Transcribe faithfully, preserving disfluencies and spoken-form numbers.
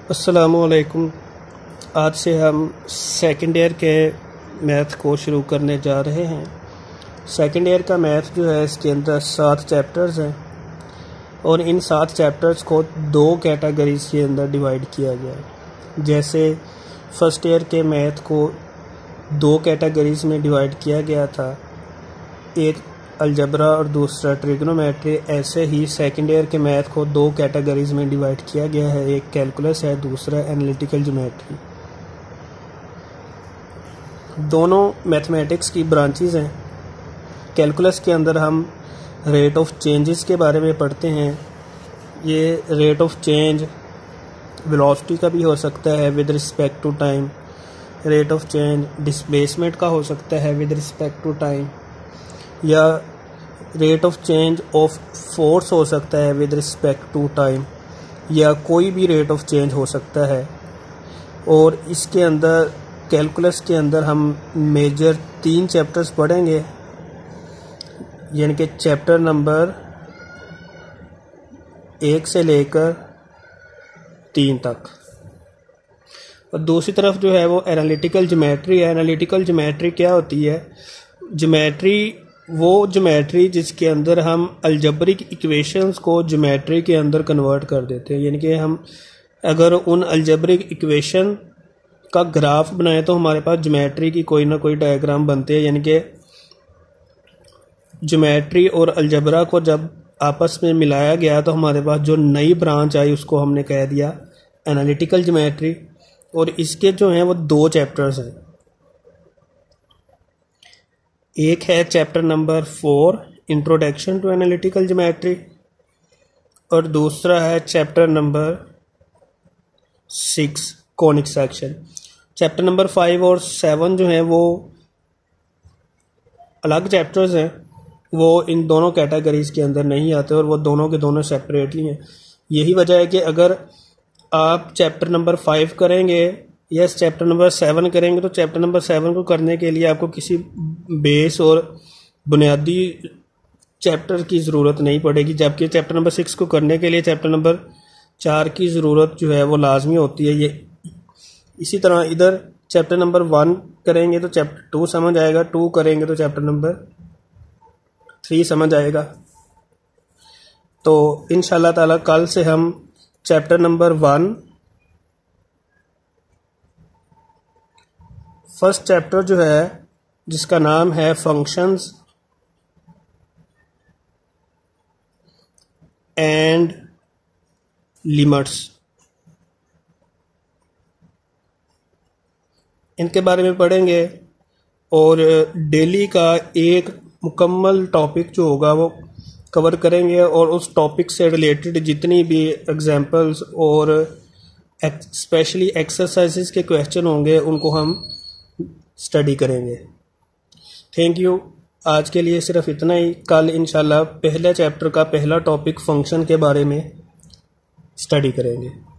अस्सलामुअलैकुम। आज से हम सेकंड ईयर के मैथ को शुरू करने जा रहे हैं। सेकंड ईयर का मैथ जो है इसके अंदर सात चैप्टर्स हैं और इन सात चैप्टर्स को दो कैटेगरीज के अंदर डिवाइड किया गया है। जैसे फर्स्ट ईयर के मैथ को दो कैटेगरीज में डिवाइड किया गया था, एक अलजबरा और दूसरा ट्रिग्नोमेट्री, ऐसे ही सेकंड ईयर के मैथ को दो कैटेगरीज में डिवाइड किया गया है। एक कैलकुलस है, दूसरा एनालिटिकल ज्योमेट्री। दोनों मैथमेटिक्स की ब्रांचेस हैं। कैलकुलस के अंदर हम रेट ऑफ चेंजेस के बारे में पढ़ते हैं। ये रेट ऑफ चेंज वेलोसिटी का भी हो सकता है with respect to time, rate of change displacement का हो सकता है विद रिस्पेक्ट टू टाइम, या rate of change of force हो सकता है विद रिस्पेक्ट टू टाइम, या कोई भी रेट ऑफ चेंज हो सकता है। और इसके अंदर कैलकुलस के अंदर हम मेजर तीन चैप्टर्स पढ़ेंगे, यानी कि चैप्टर नंबर एक से लेकर तीन तक। और दूसरी तरफ जो है वो एनालिटिकल ज्योमेट्री है। एनालिटिकल ज्योमेट्री क्या होती है? ज्योमेट्री वो ज्योमेट्री जिसके अंदर हम अलजबरिक इक्वेशंस को ज्योमेट्री के अंदर कन्वर्ट कर देते हैं। यानी कि हम अगर उन अलजबरिक इक्वेशन का ग्राफ बनाए तो हमारे पास ज्योमेट्री की कोई ना कोई डायग्राम बनते हैं। यानी कि ज्योमेट्री और अलजबरा को जब आपस में मिलाया गया तो हमारे पास जो नई ब्रांच आई उसको हमने कह दिया एनालिटिकल ज्योमेट्री। और इसके जो हैं वो दो चैप्टर्स हैं। एक है chapter number four introduction to analytical geometry और दूसरा है chapter number six conic section. Chapter number five और सेवन जो हैं वो अलग चैप्टर्स हैं, वो इन दोनों कैटेगरीज के अंदर नहीं आते और वो दोनों के दोनों सेपरेटली हैं। यही वजह है कि अगर आप चैप्टर नंबर फाइव करेंगे या चैप्टर नंबर सेवन करेंगे तो चैप्टर नंबर सेवन को करने के लिए आपको किसी बेस और बुनियादी चैप्टर की ज़रूरत नहीं पड़ेगी, जबकि चैप्टर नंबर सिक्स को करने के लिए चैप्टर नंबर चार की ज़रूरत जो है वो लाजमी होती है। ये इसी तरह इधर चैप्टर नंबर वन करेंगे तो चैप्टर टू समझ आएगा, टू करेंगे तो चैप्टर नंबर थ्री समझ आएगा। तो इंशाल्लाह ताला कल से हम chapter number one first chapter जो है जिसका नाम है फंक्शंस एंड लिमिट्स, इनके बारे में पढ़ेंगे। और डेली का एक मुकम्मल टॉपिक जो होगा वो कवर करेंगे और उस टॉपिक से रिलेटेड जितनी भी एग्जांपल्स और स्पेशली एक्सरसाइजेस के क्वेश्चन होंगे उनको हम स्टडी करेंगे। Thank you. आज के लिए सिर्फ इतना ही। कल इंशाल्लाह पहले चैप्टर का पहला टॉपिक फंक्शन के बारे में स्टडी करेंगे।